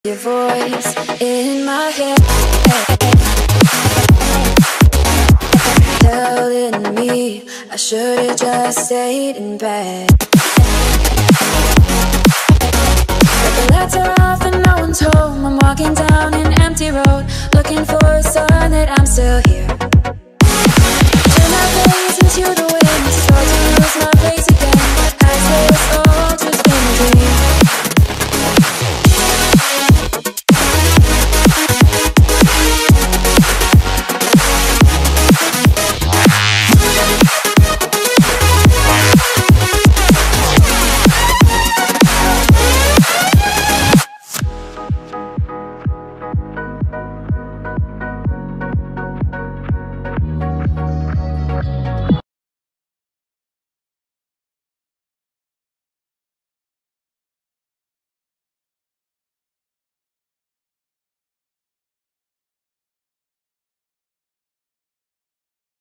Your voice in my head, telling me I should've just stayed in bed. But the lights are off and no one's home. I'm walking down an empty road, looking for a sign that I'm still here.